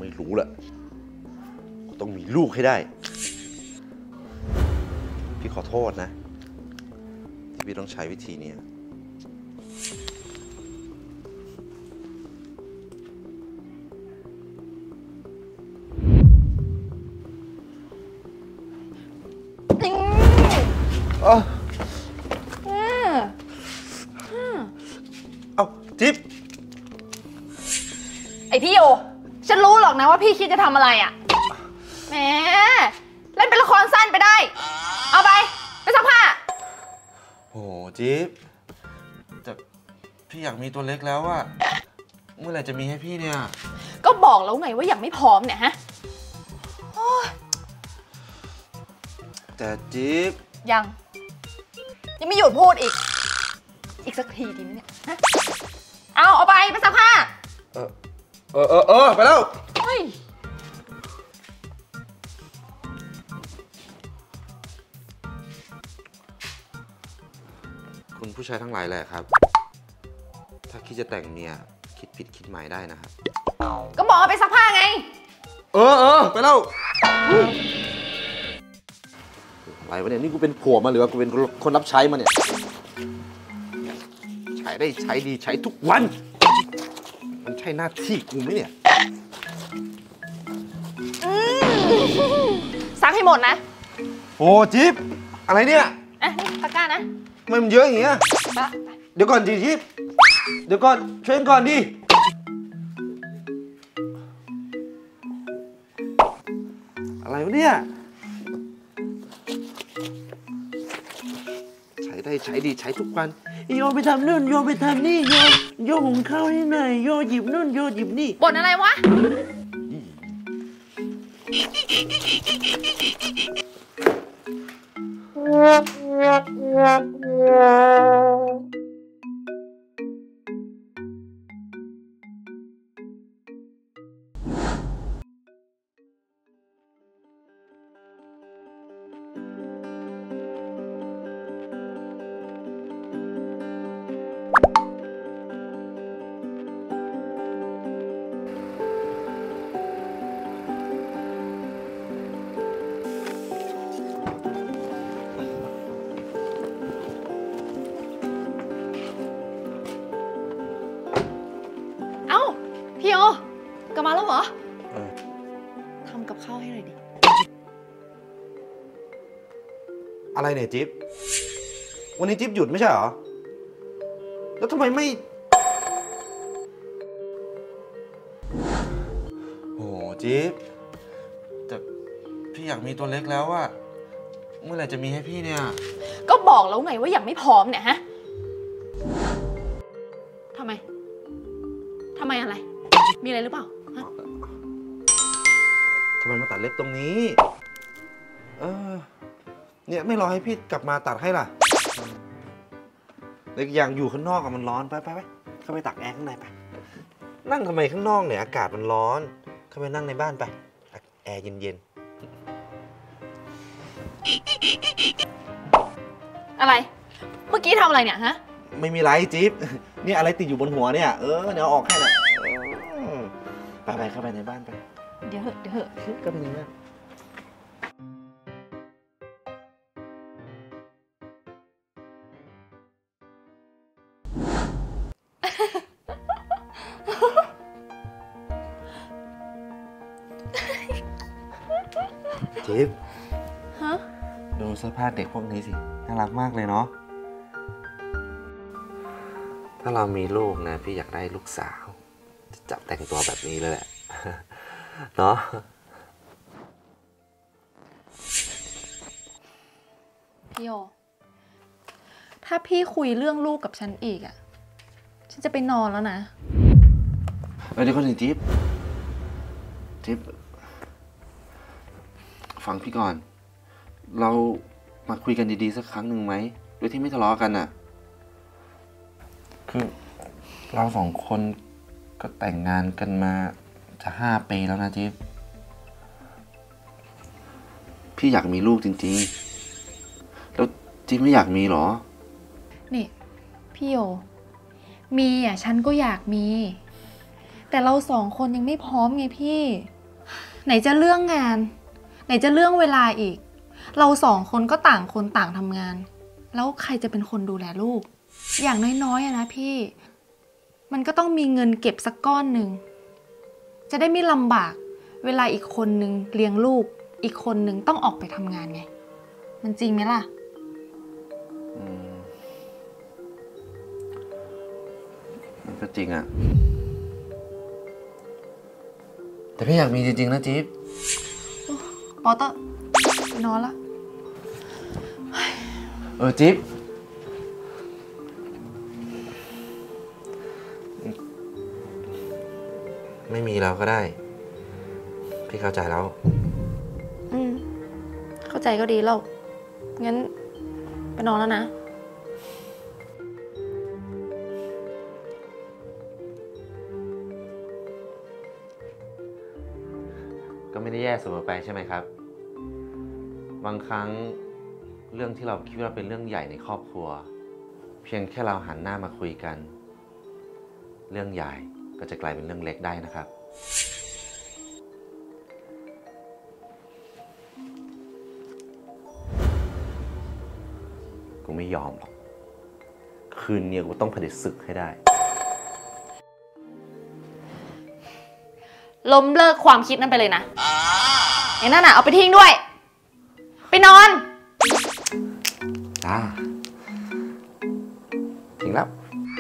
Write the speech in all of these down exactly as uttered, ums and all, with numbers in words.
ไม่รู้แหละต้องมีลูกให้ได้พี่ขอโทษนะที่พี่ต้องใช้วิธีนี้เอ้าเอ้าจิ๊บไอพี่โยฉันรู้หรอกนะว่าพี่คิดจะทำอะไรอ่ะแหมเล่นเป็นละครสั้นไปได้เอาไปไปซักผ้าโหจิ๊บแต่พี่อยากมีตัวเล็กแล้วอะเมื่อไหร่จะมีให้พี่เนี่ยก็บอกแล้วไงว่ายังไม่พร้อมเนี่ยฮะแต่จิ๊บยังยังไม่หยุดพูดอีกอีกสักทีดีไหมเนี่ยฮะเอาเอาไปไปซักผ้าเออเออเออเออไปแล้วเฮ้ยคุณผู้ชายทั้งหลายแหละครับถ้าคิดจะแต่งเมียคิดผิดคิดใหม่ได้นะครับก็บอกไปซักผ้าไงเออเออไปแล้วอะไรวะเนี่ยนี่กูเป็นผัวมาหรือว่ากูเป็นคนรับใช้มาเนี่ยใช้ได้ใช้ดีใช้ทุกวันมันใช่หน้าที่กูไหมเนี่ยซักให้หมดนะโอ้จิ๊บอะไรเนี่ยอ่ะนี่ตะกร้านะมันเยอะอย่างเงี้ยเดี๋ยวก่อนดิจิ๊บเดี๋ยวก่อนช่วยก่อนดิอะไรวะเนี่ยใช้ได้ใช้ดีใช้ทุกวันโยไปทำนู่นโยไปทำนี่โยโยหุงข้าวให้หน่อยโยหยิบนู่นโยหยิบนี่บ่นอะไรวะพี่โอกลับมาแล้วเหรอทำกับข้าวให้หน่อยดิอะไรเนี่ยจิ๊บวันนี้จิ๊บหยุดไม่ใช่เหรอแล้วทำไมไม่โอ้จิ๊บแต่พี่อยากมีตัวเล็กแล้วอะเมื่อไหร่จะมีให้พี่เนี่ยก็บอกแล้วไงว่ายังไม่พร้อมเนี่ยฮะทำไมทำไมอะไรมีอะไรหรือเปล่าทำไมมาตัดเล็บตรงนี้เออเนี่ยไม่รอให้พี่กลับมาตัดให้ล่ะเล็กอย่างอยู่ข้างนอกอะมันร้อนไปไปไปเข้าไปตักแอร์ข้างในไปนั่งทำไมข้างนอกเนี่ยอากาศมันร้อนเข้าไปนั่งในบ้านไปแอร์เย็นๆอะไรเมื่อกี้ทำอะไรเนี่ยฮะไม่มีไรจิ๊บเนี่ยอะไรติดอยู่บนหัวเนี่ยเออเดี๋ยวออกให้แหละไปไปเข้าไปในบ้านไปเดี๋ยวเหอะเดี๋ยวเหอะก็เป็นอย่างนั้นจิ๊บฮะดูเสื้อผ้าเด็กพวกนี้สิน่ารักมากเลยเนาะถ้าเรามีลูกนะพี่อยากได้ลูกสาวจะจับแต่งตัวแบบนี้เลยแหละเนาะพี่โยถ้าพี่คุยเรื่องลูกกับฉันอีกอ่ะฉันจะไปนอนแล้วนะเดี๋ยวก่อนสิจิ๊บจิ๊บฟังพี่ก่อนเรามาคุยกันดีๆสักครั้งหนึ่งไหมโดยที่ไม่ทะเลาะกันอ่ะคือเราสองคนก็แต่งงานกันมาจะห้าปีแล้วนะจิ๊บพี่อยากมีลูกจริงๆแล้วจิ๊บไม่อยากมีหรอนี่พี่โยมีอ่ะฉันก็อยากมีแต่เราสองคนยังไม่พร้อมไงพี่ไหนจะเรื่องงาน ไหนจะเรื่องเวลาอีก เราสองคนก็ต่างคนต่างทำงาน แล้วใครจะเป็นคนดูแลลูก อย่างน้อยๆอะนะพี่ มันก็ต้องมีเงินเก็บสักก้อนหนึ่งจะได้ไม่ลำบากเวลาอีกคนนึงเลี้ยงลูกอีกคนนึงต้องออกไปทำงานไงมันจริงไหมล่ะมันก็จริงอะแต่พี่อยากมีจริงๆนะจิ๊บปอเตอร์ไปนอนละเออจิ๊บไม่มีเราก็ได้พี่เข้าใจแล้วอืมเข้าใจก็ดีแล้วงั้นไปนอนแล้วนะก็ไม่ได้แย่เสมอไปใช่ไหมครับบางครั้งเรื่องที่เราคิดว่าเป็นเรื่องใหญ่ในครอบครัวเพียงแค่เราหันหน้ามาคุยกันเรื่องใหญ่ก็จะกลายเป็นเรื่องเล็กได้นะครับกูไม่ยอมหรอกคืนนี้กูต้องเผด็จศึกให้ได้ล้มเลิกความคิดนั้นไปเลยนะไอ้นั่นน่ะเอาไปทิ้งด้วยไปนอนจ้าทิ้งแล้ว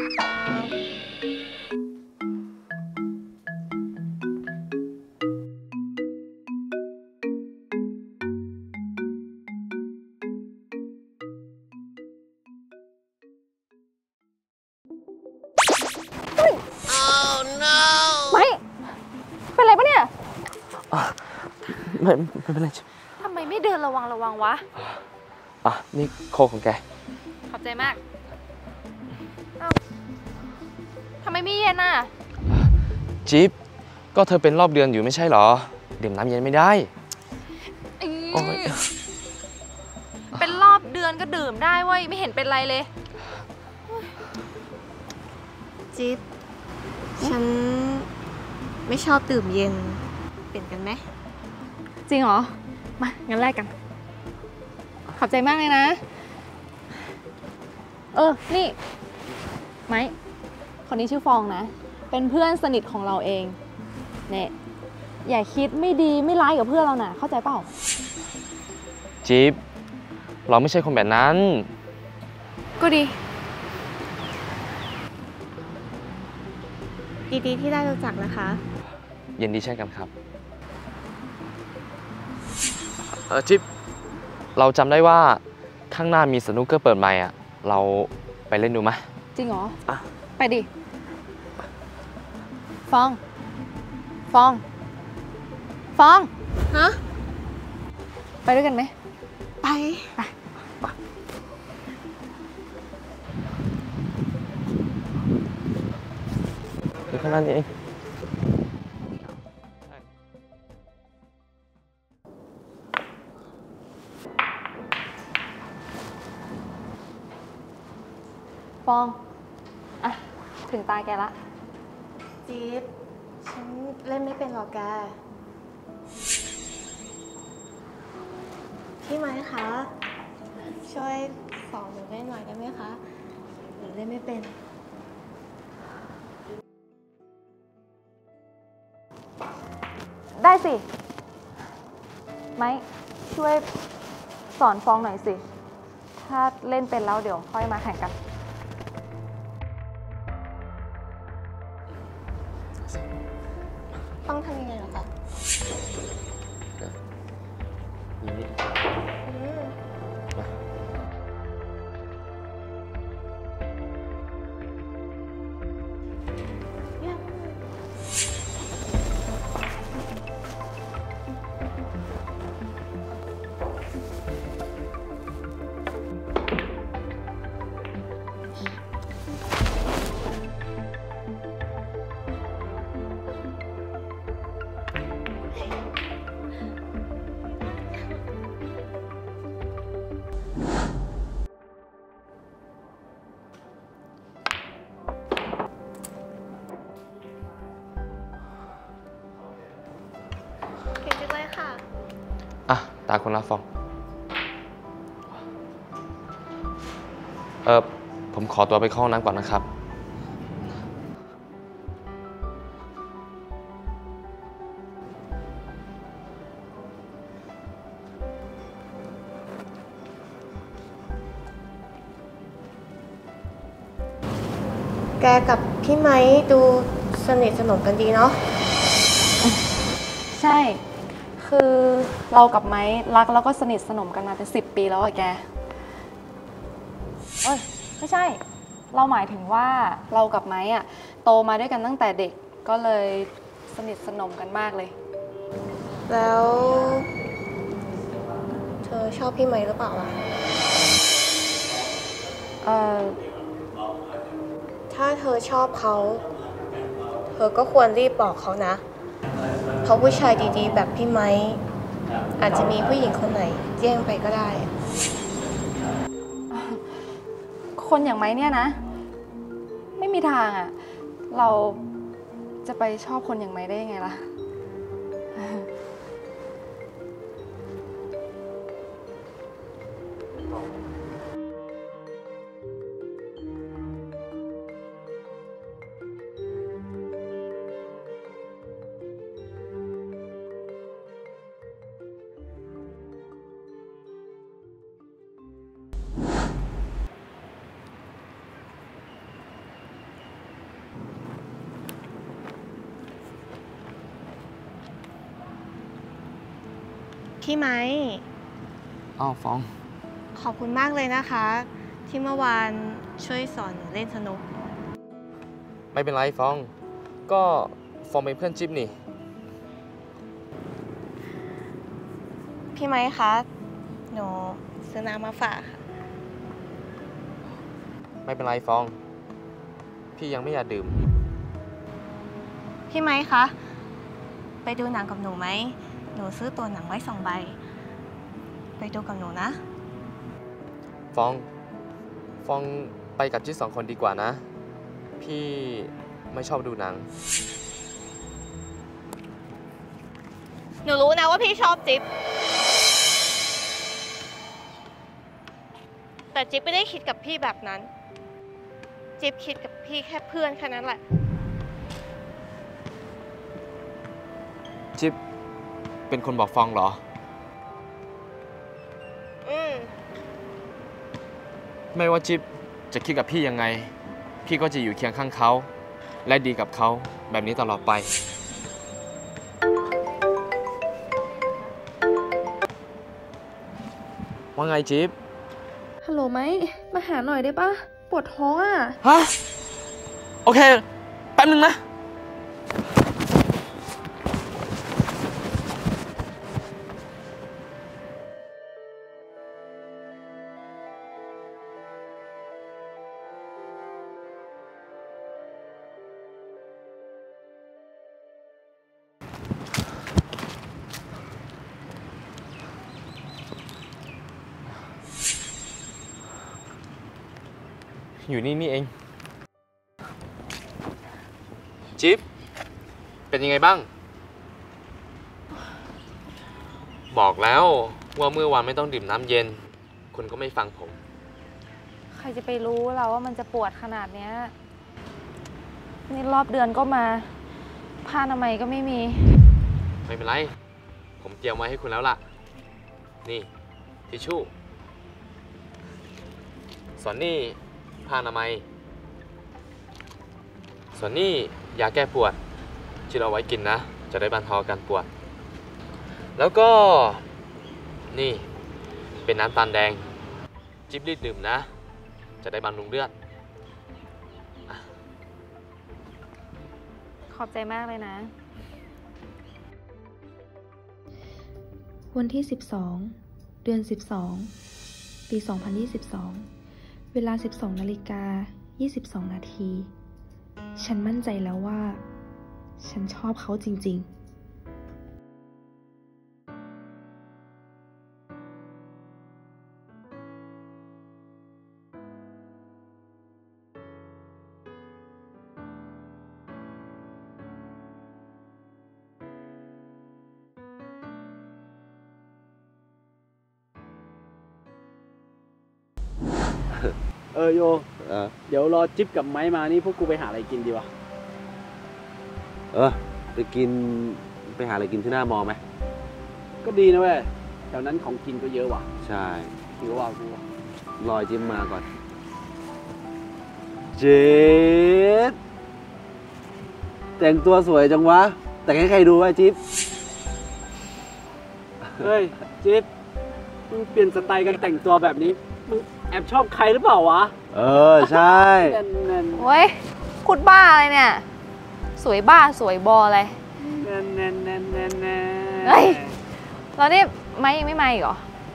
ไม่เป็นไรปะเนี่ยไม่ไม่เป็นไรทำไมไม่เดินระวังระวังวะอ่ะนี่โคของแกขอบใจมากเอ้าทำไมไม่เย็นอ่ะจิ๊บก็เธอเป็นรอบเดือนอยู่ไม่ใช่หรอดื่มน้ำเย็นไม่ได้เป็นรอบเดือนก็ดื่มได้เว้ยไม่เห็นเป็นไรเลยจิ๊บฉันไม่ชอบดื่มเย็นเปลี่ยนกันไหมจริงเหรอมางั้นแลกกันขอบใจมากเลยนะเออนี่ไม้คนนี้ชื่อฟองนะเป็นเพื่อนสนิทของเราเองเนี่ยอย่าคิดไม่ดีไม่ร้ายกับเพื่อนเรานะเข้าใจเปล่าจิ๊บเราไม่ใช่คนแบบนั้นก็ดีดีๆที่ได้รู้จักนะคะยินดีเช่นกันครับเออจิ๊บเราจำได้ว่าข้างหน้ามีสนุกเกอร์เปิดใหม่อ่ะเราไปเล่นดูไหมจริงเหรออ่ะไปดิฟองฟองฟองฮะไปด้วยกันไหมไปไปอยู่ข้างหน้านี่เองฟองอ่ะถึงตาแกละจี๊บฉันเล่นไม่เป็นหรอกแกพี่ไม้คะช่วยสอนหนูเล่นหน่อยได้ไหมคะหนูเล่นไม่เป็นได้สิไม้ช่วยสอนฟองหน่อยสิถ้าเล่นเป็นแล้วเดี๋ยวค่อยมาแข่งกันต้องทำยังไงเหรอคะอ่ะ ตาคุณละฟอง เออผมขอตัวไปเข้าห้องน้ำก่อนนะครับแกกับพี่ไม้ดูสนิทสนมกันดีเนาะใช่ คือเรากับไม้รักแล้วก็สนิทสนมกันมาเป็นสิบปีแล้วอะแก เอ้ย ไม่ใช่ เราหมายถึงว่าเรากับไม้อะโตมาด้วยกันตั้งแต่เด็ก ก็เลยสนิทสนมกันมากเลยแล้ว เธอชอบพี่ไม้หรือเปล่าล่ะเออถ้าเธอชอบเขา เธอก็ควรรีบบอกเขานะ เพราะผู้ชายดีๆ แบบพี่ไม้อาจจะมีผู้หญิงคนไหนแย่งไปก็ได้คนอย่างไม้เนี่ยนะ ไม่มีทางอะเราจะไปชอบคนอย่างไม้ได้ยังไงล่ะพี่ไม้อ้าวฟองขอบคุณมากเลยนะคะ ที่เมื่อวานช่วยสอนหนูเล่นสนุกไม่เป็นไรฟอง ก็ฟองเป็นเพื่อนจิ๊บนี่พี่ไม้คะ หนูซื้อน้ำมาฝากค่ะไม่เป็นไรฟอง พี่ยังไม่อยากดื่มพี่ไม้คะ ไปดูหนังกับหนูไหม หนูซื้อตัวหนังไว้สองใบ ไปดูกับหนูนะฟอง ฟองไปกับจิ๊บสองคนดีกว่านะ พี่ไม่ชอบดูหนังหนูรู้นะว่าพี่ชอบจิ๊บ แต่จิ๊บไม่ได้คิดกับพี่แบบนั้น จิ๊บคิดกับพี่แค่เพื่อนแค่นั้นแหละจิ๊บเป็นคนบอกฟองเหรออืมไม่ว่าจิ๊บจะคิดกับพี่ยังไง พี่ก็จะอยู่เคียงข้างเขา และดีกับเขาแบบนี้ตลอดไป ว่าไงจิ๊บฮัลโหลไหม มาหาหน่อยได้ปะปวดท้องอ่ะฮะ โอเค แป๊บนึงนะ อยู่นี่นี่เอง จิ๊บ เป็นยังไงบ้าง บอกแล้วว่าเมื่อวานไม่ต้องดื่มน้ำเย็น คุณก็ไม่ฟังผมใครจะไปรู้เราว่ามันจะปวดขนาดเนี้ย นี่รอบเดือนก็มา ผ้าอนามัยก็ไม่มีไม่เป็นไร ผมเตรียมไว้ให้คุณแล้วล่ะ นี่ทิชชู่ ส่วนนี่ผ้าอนามัย ส่วนนี่ยาแก้ปวดที่เราไว้กินนะ จะได้บรรเทาอาการปวด แล้วก็นี่เป็นน้ำตาลแดง จิ๊บรีบดื่มนะ จะได้บำรุงเลือดขอบใจมากเลยนะวันที่ สิบสอง เดือน สิบสอง ปี สองพันยี่สิบสอง เวลา สิบสองนาฬิกายี่สิบสอง นาที ฉันมั่นใจแล้วว่า ฉันชอบเขาจริงๆเออโยเออเดี๋ยวรอจิ๊บกับไม้มานี่พวกกูไปหาอะไรกินดีวะเออไปกินไปหาอะไรกินที่หน้ามอไหมก็ดีนะเว้ยแถวนั้นของกินก็เยอะว่ะใช่หิวว่ะกูรอจิ้มมาก่อน เจ็ดแต่งตัวสวยจังวะ แต่งให้ใครดูวะจิ๊บเฮ้ยจิ๊บมึงเปลี่ยนสไตล์การแต่งตัวแบบนี้มึงแอบชอบใครหรือเปล่าวะเออ ใช่แน่นโอ้ยพูดบ้าอะไรเนี่ย สวยบ้าสวยบออะไรๆแน่นแน่นแน่นแน่นแน่นเฮ้ย แล้วนี่ไม่ยังไม่มาอีกเหรอ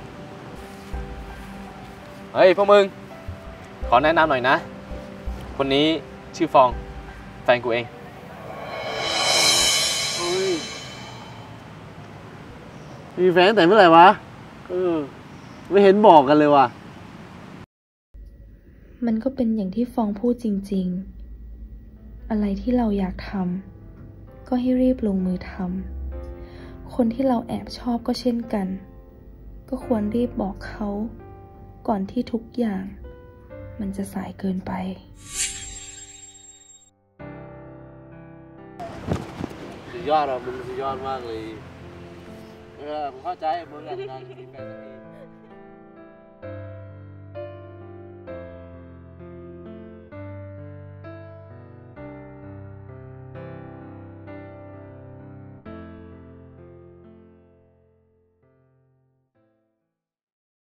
เฮ้ย พวกมึง ขอแนะนำหน่อยนะ คนนี้ชื่อฟอง แฟนกูเองเฮ้ยมีแฟนตั้งแต่เมื่อไหร่วะเออไม่เห็นบอกกันเลยว่ะมันก็เป็นอย่างที่ฟองพูดจริงๆ อะไรที่เราอยากทำก็ให้รีบลงมือทำ คนที่เราแอบชอบก็เช่นกัน ก็ควรรีบบอกเขา ก่อนที่ทุกอย่าง มันจะสายเกินไปสุดยอดอ่ะมึงสุดยอดมากเลย เออ ผมเข้าใจมึงอยากจะมีแฟนสักที